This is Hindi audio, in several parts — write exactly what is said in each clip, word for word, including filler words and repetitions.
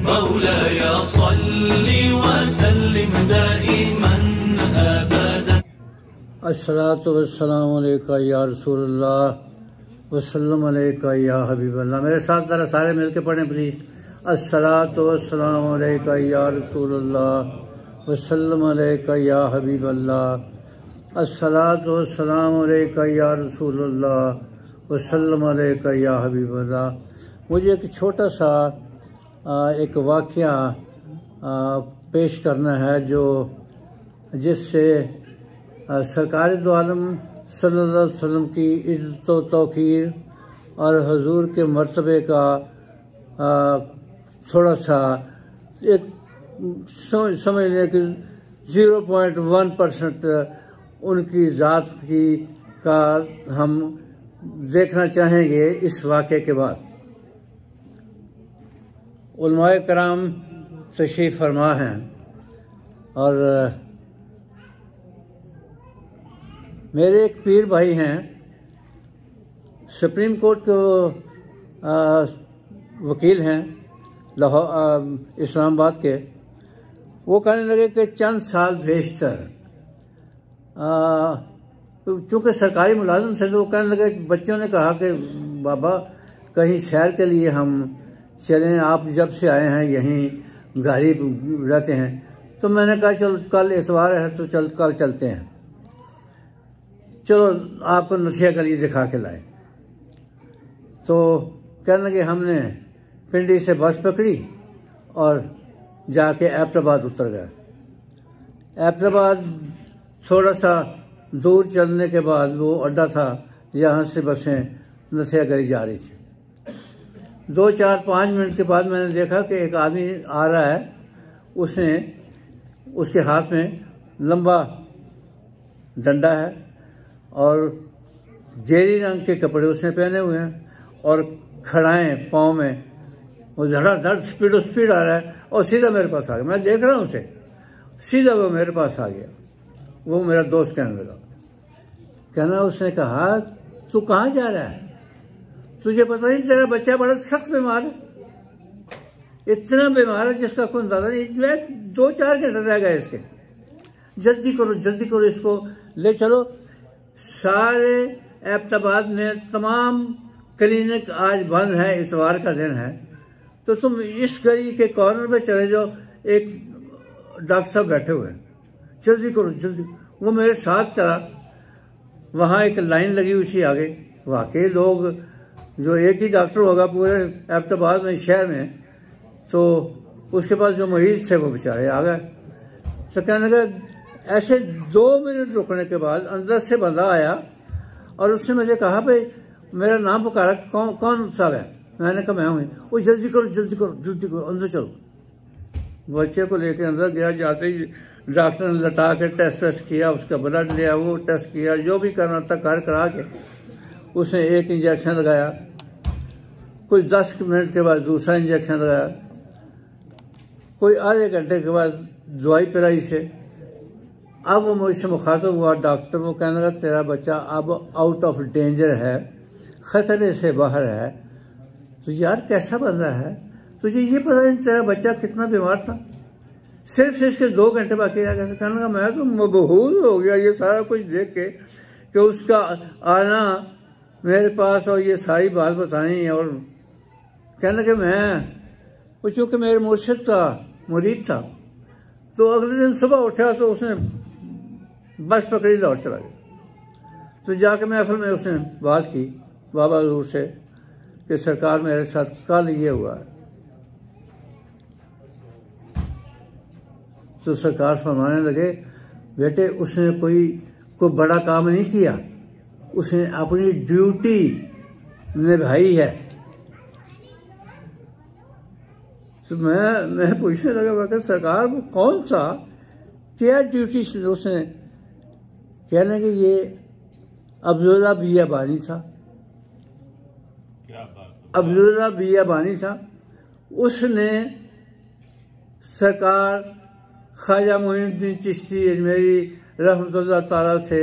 مولاي صل وسلم دائما أبدا। अस्सलातु वस्सलामु अलैका या रसूलल्लाह वसल्लम अलैका या हबीबल्लाह। मेरे साथ जरा सारे मिलके पढ़ें प्लीज। अस्सलातु वस्सलामु अलैका या रसूलल्लाह वसल्लम अलैका या हबीबल्लाह। अस्सलातु वस्सलामु अलैका या रसूलल्लाह वसल्लम अलैका या हबीबल्लाह। मुझे एक छोटा सा एक वाक़या पेश करना है जो जिससे सरकार दो आलम सल्लल्लाहु अलैहि वसल्लम की इज़्ज़त व तौक़ीर और हुज़ूर के मर्तबे का थोड़ा सा एक समझ लें कि ज़ीरो पॉइंट वन परसेंट उनकी ज़ात की का हम देखना चाहेंगे इस वाक़े के बाद। उलमाए कराम तशरीफ़ फरमा हैं और मेरे एक पीर भाई हैं, सुप्रीम कोर्ट के वकील हैं लाहौर इस्लामाबाद के। वो कहने लगे कि चंद साल बेशतर चूँकि सरकारी मुलाजिम थे तो वो कहने लगे, बच्चों ने कहा कि बाबा कहीं सैर के लिए हम चलें, आप जब से आए हैं यहीं गाड़ी रहते हैं। तो मैंने कहा चलो कल इतवार है तो चल कल चलते हैं, चलो आपको नथिया गली दिखा के लाए। तो कहने लगे हमने पिंडी से बस पकड़ी और जाके एबटाबाद उतर गए। एबटाबाद थोड़ा सा दूर चलने के बाद वो अड्डा था जहाँ से बसें नथिया गली जा रही थी। दो चार पाँच मिनट के बाद मैंने देखा कि एक आदमी आ रहा है, उसने उसके हाथ में लंबा डंडा है और गेरी रंग के कपड़े उसने पहने हुए हैं और खड़ाएं पाँव में, वो धड़ाधड़ स्पीड स्पीड आ रहा है और सीधा मेरे पास आ गया। मैं देख रहा हूँ उसे, सीधा वो मेरे पास आ गया। वो मेरा दोस्त कहने लगा, कहना उसने कहा तू कहाँ जा रहा है, तुझे पता नहीं तेरा बच्चा बड़ा सख्त बीमार है, इतना बीमार है जिसका कोई अंदाजा नहीं, दो चार घंटे रह गए इसके, जल्दी करो जल्दी करो इसको ले चलो। सारे एबटाबाद में तमाम क्लिनिक आज बंद है, इतवार का दिन है, तो तुम इस गली के कॉर्नर पे चले जाओ, एक डॉक्टर साहब बैठे हुए हैं, जल्दी करो जल्दी। वो मेरे साथ चला, वहाँ एक लाइन लगी हुई थी आगे। वाकई लोग जो एक ही डॉक्टर होगा पूरे एबटाबाद में शहर में, तो उसके पास जो मरीज थे वो बेचारे आ गए। तो कहने लगा, ऐसे दो मिनट रुकने के बाद अंदर से बंदा आया और उसने मुझे कहा भाई मेरा नाम पुकारा, कौन कौन साहब है? मैंने कहा मैं हूँ। वो जल्दी करो जल्दी करो जल्दी करो अंदर चलो। बच्चे को लेकर अंदर गया, जाते ही डॉक्टर ने लटा के टेस्ट वेस्ट किया, उसका ब्लड लिया, वो टेस्ट किया, जो भी करना था कर करा के उसने एक इंजेक्शन लगाया। कोई दस मिनट के बाद दूसरा इंजेक्शन लगाया, कोई आधे घंटे के बाद दवाई पिलाई से। अब वो मुझसे मुखातब हुआ डॉक्टर, वो कहने लगा तेरा बच्चा अब आउट ऑफ डेंजर है, खतरे से बाहर है। तो यार कैसा बंदा है, तुझे ये पता नहीं तेरा बच्चा कितना बीमार था, सिर्फ इसके दो घंटे बाकी रह गए। कहने लगा मैं तो मबहूल हो गया ये सारा कुछ देख के कि उसका आना मेरे पास और ये सारी बात बताई। और कहने लगे मैं वो चूँकि मेरे मुर्शिद का मुरीद था, तो अगले दिन सुबह उठा तो उसने बस पकड़ी लाहौर चला गया। तो जाके महफिल में उसने बात की बाबा हजूर से कि सरकार मेरे साथ कल ये हुआ है। तो सरकार फरमाने लगे, बेटे उसने कोई कोई बड़ा काम नहीं किया, उसने अपनी ड्यूटी निभाई है। तो मैं मैं पूछने लगा, मैं सरकार वो कौन सा क्या ड्यूटी उसने? कहने कि ये अब्दुल्ला बियाबानी था, अब्दुल्ला बियाबानी था। उसने सरकार ख्वाजा मोइनुद्दीन चिश्ती अजमेरी रहमतुल्लाह ताला से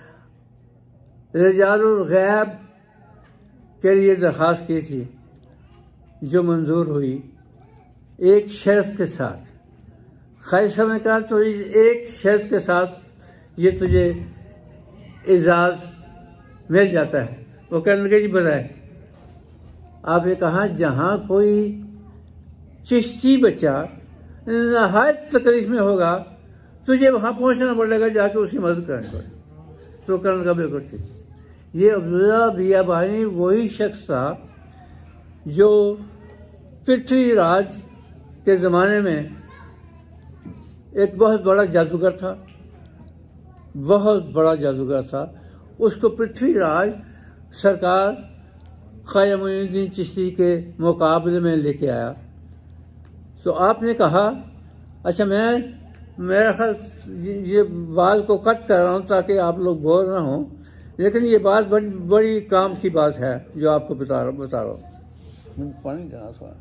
रिजालुल गैब के लिए दरख्वास्त की थी, जो मंजूर हुई। एक शर्त के साथ। ख्वाजा साहब ने कहा तो एक शर्त के साथ ये तुझे एजाज मिल जाता है। वो कहने लगे जी बताए। आपने कहा जहां कोई चिश्ती बच्चा नहायत तकलीफ में होगा तुझे वहां पहुंचना पड़ेगा, जाके उसकी मदद करनी पड़ेगी। तो कहने का बिल्कुल ठीक। ये अब्दुल्ला बियाबानी वही शख्स था जो पृथ्वीराज के ज़माने में एक बहुत बड़ा जादूगर था, बहुत बड़ा जादूगर था। उसको पृथ्वीराज सरकार ख्वाजा मोइनुद्दीन चिश्ती के मुकाबले में लेके आया। तो आपने कहा अच्छा मैं मेरा ख्याल ये बात को कट कर रहा हूँ ताकि आप लोग बोर ना हो, लेकिन ये बात बड़ी बड़ी काम की बात है जो आपको बता रहा बता रहा हूँ। पानी देना थोड़ा।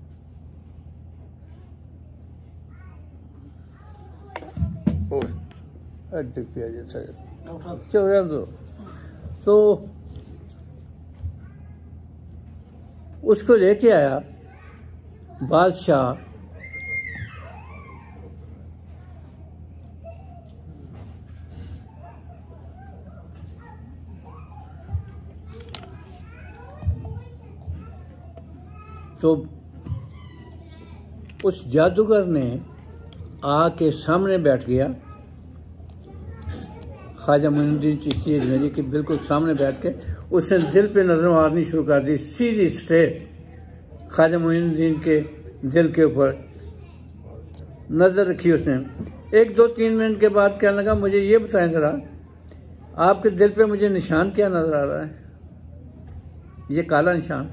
चलो दो। तो उसको लेके आया बादशाह। तो उस जादूगर ने आके सामने बैठ गया, ख्वाजा मोइनुद्दीन चिश्ती अजमेरी के बिल्कुल सामने बैठ के उसने दिल पे नजर मारनी शुरू कर दी, सीधी स्ट्रेट ख्वाजा मोइनुद्दीन के दिल के ऊपर नजर रखी उसने। एक दो तीन मिनट के बाद कहने लगा मुझे ये बताएं जरा आपके दिल पे मुझे निशान क्या नजर आ रहा है, ये काला निशान।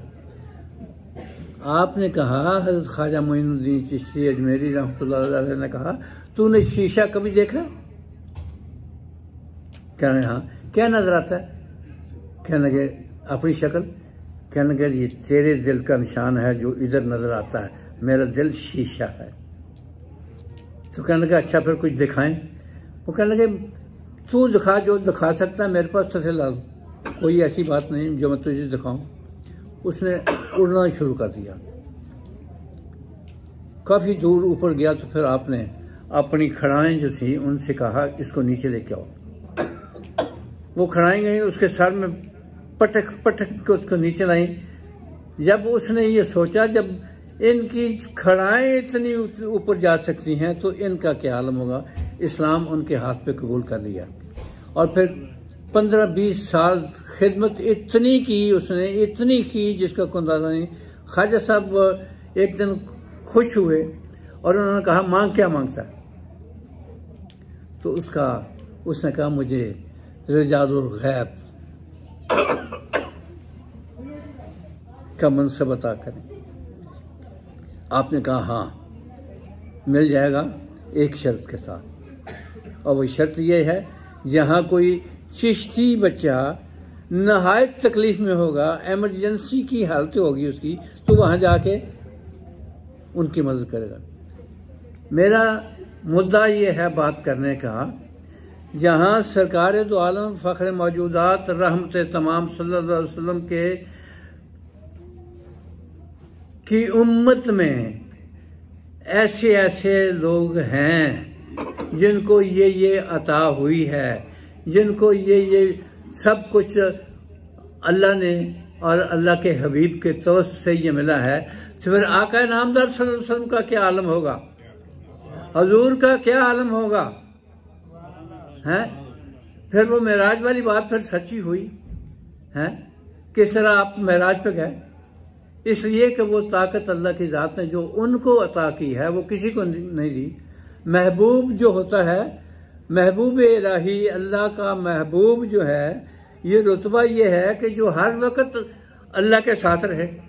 आपने कहा हज़रत ख्वाजा मोइनुद्दीन चिश्ती अजमेरी रहमतुल्लाह अलैह ने कहा तूने शीशा कभी देखा? कहने हाँ। क्या नजर आता है? कहने लगे अपनी शक्ल। कहने लगे ये तेरे दिल का निशान है जो इधर नजर आता है, मेरा दिल शीशा है। तो कहने लगे अच्छा फिर कुछ दिखाएं। वो कहने लगे तू दिखा जो दिखा सकता है, मेरे पास तो लाज कोई ऐसी बात नहीं जो मैं तुझे दिखाऊं। उसने उड़ना शुरू कर दिया, काफी दूर ऊपर गया। तो फिर आपने अपनी खड़ाएं जो थी उनसे कहा इसको नीचे लेके आओ। वो खड़ाएं गई, उसके सर में पटक पटक के उसको नीचे लाई। जब उसने ये सोचा जब इनकी खड़ाएं इतनी ऊपर जा सकती हैं तो इनका क्या आलम होगा, इस्लाम उनके हाथ पे कबूल कर लिया। और फिर पंद्रह बीस साल खिदमत इतनी की उसने, इतनी की जिसका कोई अंदाजा नहीं। ख्वाजा साहब एक दिन खुश हुए और उन्होंने कहा मांग क्या मांगता है? तो उसका उसने कहा मुझे रिजालुल गैब का मनसब अता करें। आपने कहा हाँ मिल जाएगा एक शर्त के साथ, और वही शर्त यह है जहां कोई चिश्ती बच्चा नहायत तकलीफ में होगा, एमरजेंसी की हालत होगी उसकी, तो वहां जाके उनकी मदद करेगा। मेरा मुद्दा ये है बात करने का, जहां सरकार दो आलम फ़ख्र मौजूदात रहमत तमाम सल्लल्लाहु अलैहि वसल्लम के की उम्मत में ऐसे ऐसे लोग हैं जिनको ये ये अता हुई है, जिनको ये ये सब कुछ अल्लाह ने और अल्लाह के हबीब के तवस्सुत से ये मिला है, तो फिर आका नामदार सल्लल्लाहु अलैहि वसल्लम का क्या आलम होगा, हजूर का क्या आलम होगा है? फिर वो मेराज वाली बात फिर सच्ची हुई है। किस तरह आप मेराज पे गए? इसलिए कि वो ताकत अल्लाह की जात ने जो उनको अता की है वो किसी को नहीं दी। महबूब जो होता है, महबूब इलाही, अल्लाह का महबूब जो है, ये रुतबा ये है कि जो हर वक्त अल्लाह के साथ रहे।